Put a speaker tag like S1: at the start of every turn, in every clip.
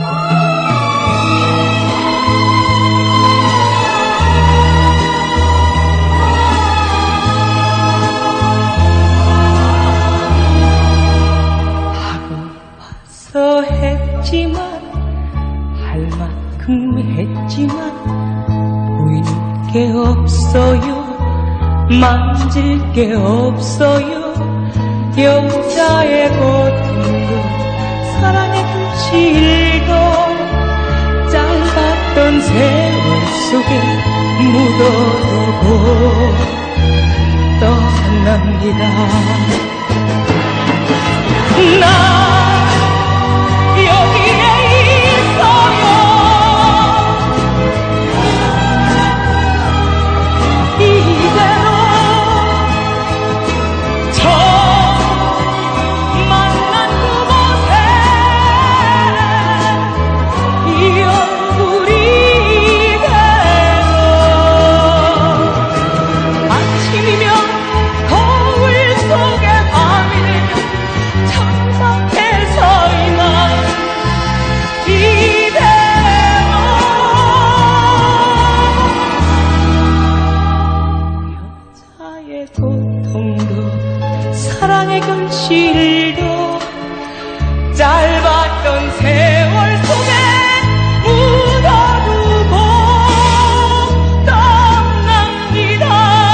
S1: 했지만 할 만큼 했지만 보이는 게 없어요. 만질 게 없어요. 여자의 고통도 사랑의 글씨도 짧았던 세월 속에 묻어두고 떠납니다. 나 여기에 있어요. 이대로 저 만난 그곳에 이 얼굴이 돼서 아침이면 거울 속에 밤이 되면 창밖에서 이만 여자의 고통도 사랑의 견실도 짧았던 세월 속에 묻어두고 떠납니다.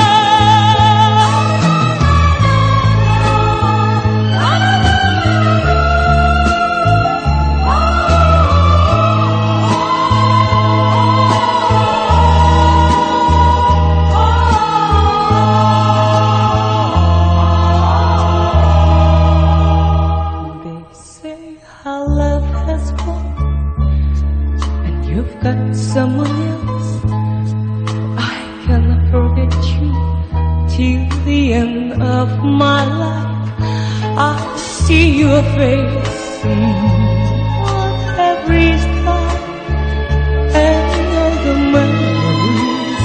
S1: How love has gone and you've got someone else. I cannot forget you till the end of my life. I see your face on every star and all the memories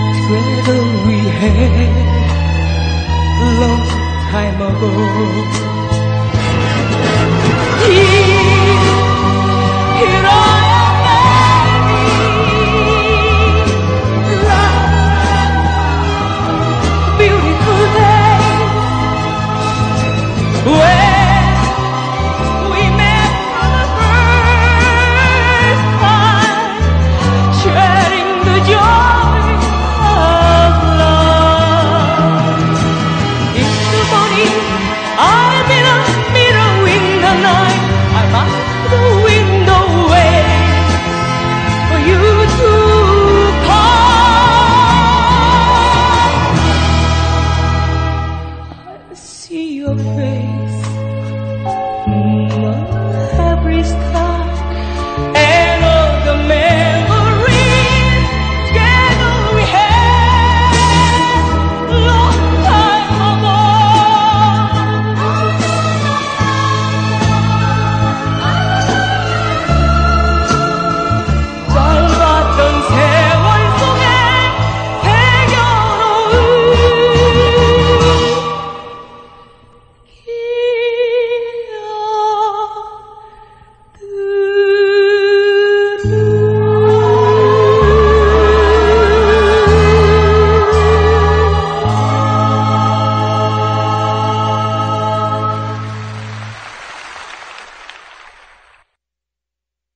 S1: together we had a long time ago.